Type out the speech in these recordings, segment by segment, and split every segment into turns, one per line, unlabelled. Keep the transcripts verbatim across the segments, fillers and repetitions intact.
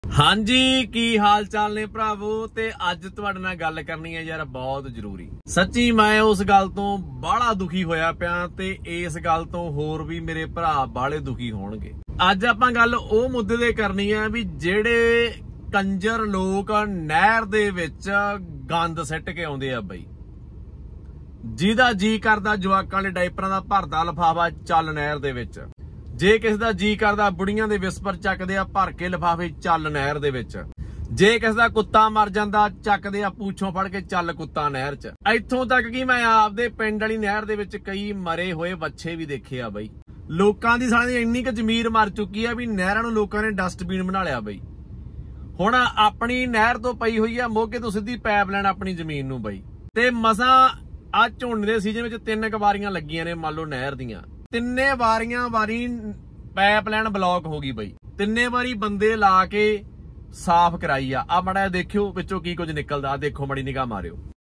हाँ जी की हाल चाल ने भरावो ते अज तुहाडे नाल गल करनी है यार बहुत जरूरी। सच्ची मैं उस गल तो बाला दुखी होया पिया ते इस गल तो होर भी मेरे भरा बाले दुखी होणगे। अज आपां गल ओ मुद्दे ते करनी है भी जेड़े कंजर लोग नहर दे विच गंद सिट के आउंदे आ बई, जिहदा जी करदा जवाकां दे डायपरां दा भरदा लिफाफा चल नहर दे विच, जे किसी का जी करदा बुढ़ियां दे विस्पर चकदे आ भर के लिफाफे चल नहर दे विच, जे किसी का कुत्ता मर जांदा चकदे आ पूछों फड़ के चल कुत्ता नहर च। इत्थों तक कि मैं आपदे पिंड वाली नहर दे विच कई मरे होए बच्चे भी देखे आ बई। लोकां दी सारी इन्नी क जमीर मर चुकी है भी नहरां नूं लोकां ने डस्टबिन बना लिया बई। हुण अपनी नहर तो पई हुई है मोगे तो सीधी पैप लैण अपनी जमीन नूं बई, ते मसां आ झोने दे सीजन विच तीन क वारियां लगियां ने मान लो नहर दियां, तिन्ने वारियां वारी पैप लाइन ब्लॉक हो गई बई। तिन्ने वारी बंदे ला के साफ कराई आ। आ माड़ा देखियो विचों की कुछ निकलदा, देखो मड़ी निगाह मारियो।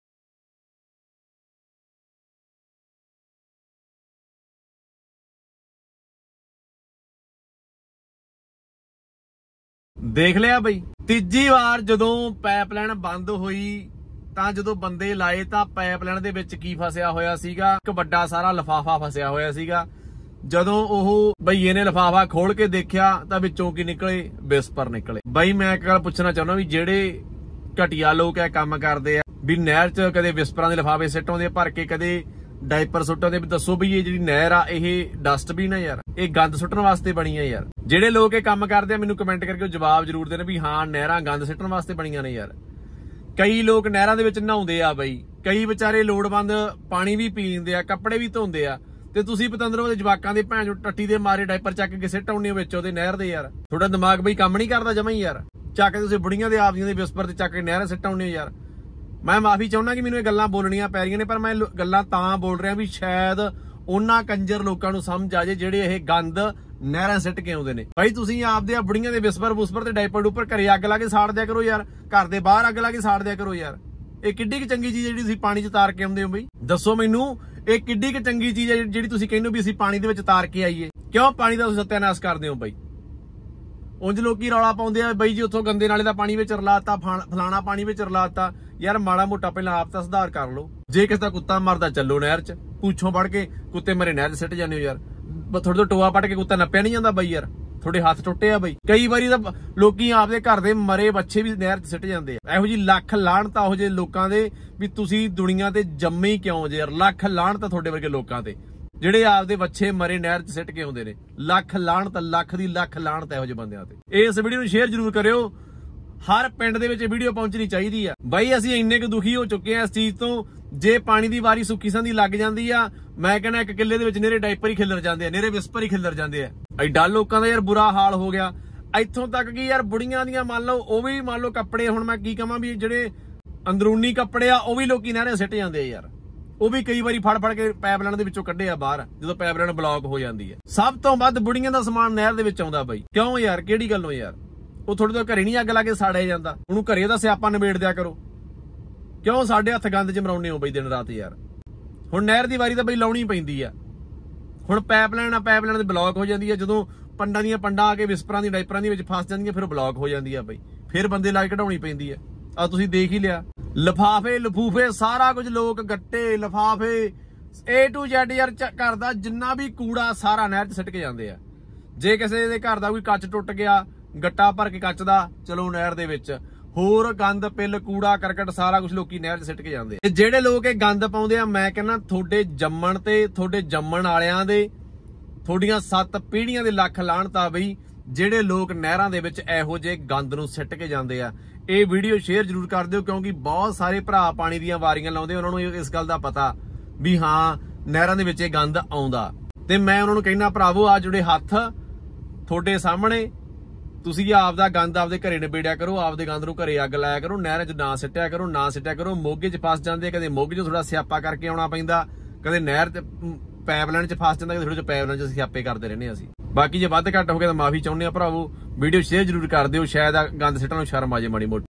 देख लिया बई। तीजी वार जदों पैप लाइन बंद होई तां जदों बंदे लाए तां पैप लाइन दे विच की फसिया होया सीगा, इक वड्डा सारा लिफाफा फसिया होया सीगा। जदों ओह भईए ने लिफाफा खोल के देखिया तां विचों की निकले विस्पर निकले। बई मैं एक गल पुछना चाहुंदा भी जेड़े घटिया लोग है काम करदे आ भी नहर च कदे विस्परां दे लिफाफे सिट आउंदे भर के, कदे डायपर सुट आउंदे, दसो भी ये जिहड़ी नहर आ इह डस्टबिन है यार, ये गंद सुट्टण वास्ते बनी है यार। जेड़े लोग ये काम करदे आ मैनूं कमेंट करके जवाब जरूर देण भी हाँ नहरां गंद सिट्टण वास्ते बणीਆਂ ने यार। कई लोग नहरां दे विच नहाउंदे आ बई, कई विचारे लोड़वंद पानी भी पींदे आ, कपड़े भी धोंदे आ, ते तुसीं पतंदरों दे जवाकां दे भैण चो टट्टी दे मारे डायपर चक के सिट आउंदे विच ओहदे नहर दे यार। थोड़ा दिमाग बई काम नहीं करदा जमा ही यार, चक के तुसीं बुढ़ियां दे आपदियां दे विस्पर ते चक के नहर सिट आउंदे यार। मैं माफी चाहुंदा कि मैनूं ये गल्लां बोलणियां पै रहीਆਂ ने, पर मैं गल्लां तां बोल रिहा भी शायद उन्हां कंजर लोकां नूं समझ आ जाए जेड़े ये गंद नहरां सिट के आउंदे ने। भाई तुसीं आपदे बुढ़ियां दे विस्पर वुस्पर ते डायपर डूपर घरे अग ला के साड़ दिया करो यार, घर दे बाहर अग ला के साड़ दिया करो यार। ਇਹ ਕਿੱਡੀ ਕਿ ਚੰਗੀ ਚੀਜ਼ ਹੈ ਜਿਹੜੀ ਤੁਸੀਂ ਪਾਣੀ 'ਚ ਤਾਰ ਕੇ ਆਉਂਦੇ ਹੋ ਬਈ, ਦੱਸੋ ਮੈਨੂੰ ਇਹ ਕਿੱਡੀ ਕਿ ਚੰਗੀ ਚੀਜ਼ ਹੈ ਜਿਹੜੀ ਤੁਸੀਂ ਕਹਿੰਦੇ ਹੋ ਵੀ ਅਸੀਂ ਪਾਣੀ ਦੇ ਵਿੱਚ ਤਾਰ ਕੇ ਆਈਏ। ਕਿਉਂ ਪਾਣੀ ਦਾ ਤੁਸੀਂ ਸਤਿਆਨਾਸ਼ ਕਰਦੇ ਹੋ ਬਈ? ਉਂਝ ਲੋਕੀ ਰੌਲਾ ਪਾਉਂਦੇ ਆ ਬਈ ਜੀ ਉੱਥੋਂ ਗੰਦੇ ਨਾਲੇ ਦਾ ਪਾਣੀ ਵਿੱਚ ਰਲਾਤਾ, ਫਲਾਣਾ ਪਾਣੀ ਵਿੱਚ ਰਲਾਤਾ। ਯਾਰ ਮਾੜਾ ਮੋਟਾ ਪਹਿਲਾਂ ਆਪ ਤਾਂ ਸੁਧਾਰ ਕਰ ਲਓ। ਜੇ ਕਿਸੇ ਦਾ ਕੁੱਤਾ ਮਰਦਾ ਚੱਲੋ ਨਹਿਰ 'ਚ, ਪੂਛੋਂ ਫੜ ਕੇ ਕੁੱਤੇ ਮਰੇ ਨਹਿਰ 'ਚ ਸਿੱਟ ਜਾਂਦੇ ਹੋ ਯਾਰ। ਥੋੜੇ ਤੋਂ ਟੋਆ ਪੱਟ ਕੇ ਕੁੱਤਾ ਨੱਪਿਆ ਨਹੀਂ ਜਾਂਦਾ ਬਈ ਯਾਰ, थोड़े हाथ टुटे आ बई। कई बारी तां लोकी आपदे घर दे मरे बच्चे भी नहर च सिट जांदे आ। इहो जी लख लाहनत इहो जे लोकां दे भी तुसीं दुनिया ते जम्मे ही क्यों जे यार। लख लाहनत तुहाडे वर्गे लोकां ते ਜਿਹੜੇ ਆਪਦੇ ਬੱਚੇ ਮਰੇ ਨਹਿਰ 'ਚ ਸਿੱਟ ਕੇ ਆਉਂਦੇ ਨੇ। ਲੱਖ ਲਾਹਨਤ, ਲੱਖ ਦੀ ਲੱਖ ਲਾਹਨਤ ਇਹੋ ਜਿਹੇ ਬੰਦਿਆਂ ਤੇ। ਇਸ ਵੀਡੀਓ ਨੂੰ ਸ਼ੇਅਰ ਜ਼ਰੂਰ ਕਰਿਓ, ਹਰ ਪਿੰਡ ਦੇ ਵਿੱਚ ਇਹ ਵੀਡੀਓ ਪਹੁੰਚਣੀ ਚਾਹੀਦੀ ਆ ਬਾਈ। ਅਸੀਂ ਇੰਨੇ ਕੁ ਦੁਖੀ ਹੋ ਚੁੱਕੇ ਆ ਇਸ ਚੀਜ਼ ਤੋਂ। ਜੇ ਪਾਣੀ ਦੀ ਵਾਰੀ ਸੁੱਕੀ ਸੰਦੀ ਲੱਗ ਜਾਂਦੀ ਆ, ਮੈਂ ਕਹਿੰਦਾ ਇੱਕ ਕਿੱਲੇ ਦੇ ਵਿੱਚ ਨੇਰੇ ਡਾਈਪਰ ਹੀ ਖਿਲਰ ਜਾਂਦੇ ਆ, ਨੇਰੇ ਵਿਸਪਰ ਹੀ ਖਿਲਰ ਜਾਂਦੇ ਆ। ਐਡਾ ਲੋਕਾਂ ਦਾ ਯਾਰ ਬੁਰਾ ਹਾਲ ਹੋ ਗਿਆ। ਇੱਥੋਂ ਤੱਕ ਕਿ ਯਾਰ ਬੁੜੀਆਂ ਦੀਆਂ ਮੰਨ ਲਓ ਉਹ ਵੀ ਮੰਨ ਲਓ ਕੱਪੜੇ, ਹੁਣ ਮੈਂ ਕੀ ਕਹਾਂ ਵੀ ਜਿਹੜੇ ਅੰਦਰੂਨੀ ਕੱਪੜੇ ਆ ਉਹ ਵੀ ਲੋਕੀ ਨਹਿਰੇ ਸਿੱਟ ਜਾਂਦੇ ਆ ਯਾਰ। ਉਹ ਵੀ ਕਈ ਵਾਰੀ ਫੜ ਫੜ ਕੇ ਪੈਪ ਲਾਈਨ ਦੇ ਵਿੱਚੋਂ ਕੱਢੇ ਆ ਬਾਹਰ ਜਦੋਂ ਪੈਪ ਲਾਈਨ ਬਲੌਕ ਹੋ ਜਾਂਦੀ ਹੈ। ਸਭ ਤੋਂ ਵੱਧ ਬੁੜੀਆਂ ਦਾ ਸਮਾਨ ਨਹਿਰ ਦੇ ਵਿੱਚ ਆਉਂਦਾ ਬਾਈ। ਕਿਉਂ ਯਾਰ, ਕਿਹੜੀ ਗੱਲੋਂ ਯਾਰ? ਉਹ ਥੋੜੇ ਤੋਂ ਘਰੇ ਨਹੀਂ ਅੱਗ ਲਾ ਕੇ ਸਾੜਿਆ ਜਾਂਦਾ, ਉਹਨੂੰ ਘਰੇ ਦਾ ਸਿਆਪਾ ਨਿਬੇੜ ਦਿਆ ਕਰੋ। ਕਿਉਂ ਸਾਡੇ ਹੱਥ ਗੰਦ ਚ ਮਰਾਉਣੇ ਹੋ ਬਈ ਦਿਨ ਰਾਤ ਯਾਰ। ਹੁਣ ਨਹਿਰ ਦੀ ਵਾਰੀ ਤਾਂ ਬਈ ਲਾਉਣੀ ਪੈਂਦੀ ਆ। ਹੁਣ ਪੈਪ ਲਾਈਨ ਆ, ਪੈਪ ਲਾਈਨ ਦੇ ਬਲੌਕ ਹੋ ਜਾਂਦੀ ਆ। ਜਦੋਂ ਪੰਡਾਂ ਦੀਆਂ ਪੰਡਾਂ ਆ ਕੇ ਵਿਸਪਰਾਂ ਦੀ ਡਾਈਪਰਾਂ ਦੇ ਵਿੱਚ ਫਸ ਜਾਂਦੀਆਂ, ਫਿਰ ਬਲੌਕ ਹੋ ਜਾਂਦੀ ਆ ਬਈ। ਫਿਰ ਬੰਦੇ ਲਾ ਕੇ ਕਢਾਉਣੀ ਪੈਂਦੀ ਆ। ਆ ਤੁਸੀਂ ਦੇਖ ਹੀ ਲਿਆ, ਲਿਫਾਫੇ ਲਫੂਫੇ ਸਾਰਾ ਕੁਝ, ਲੋਕ ਗੱਟੇ ਲਿਫਾਫੇ ਏ ਟੂ ਜ਼ੈਡ ਯਾਰ ਘਰ ਦਾ ਜਿੰਨਾ ਵੀ ਕੂੜਾ ਸਾਰਾ ਨਹਿਰ 'ਚ ਸਿੱਟ ਕੇ ਜਾਂਦੇ ਆ। ਜੇ ਕਿਸੇ ਦੇ ਘਰ ਦਾ ਕੋਈ ਕੱਚ ਟੁੱਟ ਗਿਆ, ਗੱਟਾ ਭਰ ਕੇ ਕੱਚ ਦਾ, ਚਲੋ ਨਹਿਰ ਦੇ ਵਿੱਚ। ਹੋਰ ਗੰਦ ਪਿੱਲ ਕੂੜਾ ਕਰਕਟ ਸਾਰਾ ਕੁਝ ਲੋਕੀ ਨਹਿਰ 'ਚ ਸਿੱਟ ਕੇ ਜਾਂਦੇ ਆ। ਜਿਹੜੇ ਲੋਕ ਇਹ ਗੰਦ ਪਾਉਂਦੇ ਆ, ਮੈਂ ਕਹਿੰਦਾ ਤੁਹਾਡੇ ਜੰਮਣ ਤੇ ਤੁਹਾਡੇ ਜੰਮਣ ਵਾਲਿਆਂ ਦੇ, ਤੁਹਾਡੀਆਂ ਸੱਤ ਪੀੜ੍ਹੀਆਂ ਦੇ ਲੱਖ ਲਾਹਨਤ ਆ ਬਈ ਜਿਹੜੇ ਲੋਕ ਨਹਿਰਾਂ ਦੇ ਵਿੱਚ ਇਹੋ ਜਿਹੇ ਗੰਦ ਨੂੰ ਸਿੱਟ ਕੇ ਜਾਂਦੇ ਆ। ਇਹ ਵੀਡੀਓ ਸ਼ੇਅਰ ਜ਼ਰੂਰ ਕਰ ਦਿਓ, ਕਿਉਂਕਿ ਬਹੁਤ ਸਾਰੇ ਭਰਾ ਪਾਣੀ ਦੀਆਂ ਵਾਰੀਆਂ ਲਾਉਂਦੇ, ਉਹਨਾਂ ਨੂੰ ਇਸ ਗੱਲ ਦਾ ਪਤਾ ਵੀ ਹਾਂ ਨਹਿਰਾਂ ਦੇ ਵਿੱਚ ਇਹ ਗੰਦ ਆਉਂਦਾ। ਤੇ ਮੈਂ ਉਹਨਾਂ ਨੂੰ ਕਹਿਣਾ ਭਰਾਵੋ, ਆ ਜਿਹੜੇ ਹੱਥ ਤੁਹਾਡੇ ਸਾਹਮਣੇ, ਤੁਸੀਂ ਆਪਦਾ ਗੰਦ ਆਪਦੇ ਘਰੇ ਨਿਬੇੜਿਆ ਕਰੋ, ਆਪਦੇ ਗੰਦ ਨੂੰ ਘਰੇ ਅੱਗ ਲਾਇਆ ਕਰੋ, ਨਹਿਰਾਂ 'ਚ ਨਾ ਸਿੱਟਿਆ ਕਰੋ, ਨਾ ਸਿੱਟਿਆ ਕਰੋ। ਮੋਗੇ 'ਚ ਫਸ ਜਾਂਦੇ, ਕਦੇ ਮੋਗੇ 'ਚ ਥੋੜਾ ਸਿਆਪਾ ਕਰਕੇ ਆਉਣਾ ਪੈਂਦਾ, ਕਦੇ ਨਹਿਰ 'ਚ ਪੈਪ ਲਾਈਨ 'ਚ ਫਸ ਜਾਂਦਾ, ਕਦੇ ਥੋੜੇ 'ਚ ਪੈਪ ਲਾਈਨ 'ਚ ਸਿਆਪੇ ਕਰਦੇ ਰਹਿੰਦੇ ਅਸੀਂ। ਬਾਕੀ ਜੇ ਵੱਧ ਘੱਟ ਹੋ ਗਿਆ ਤਾਂ ਮਾਫੀ ਚਾਹੁੰਦੇ ਆ ਭਰਾਵੋ। ਵੀਡੀਓ ਸ਼ੇਅਰ ਜ਼ਰੂਰ ਕਰ ਦਿਓ, ਸ਼ਾਇਦ ਗੰਦ ਸਿੱਟਣ ਨੂੰ ਸ਼ਰਮ ਆ ਜਾਏ ਮਾੜੀ ਮੋਟੀ।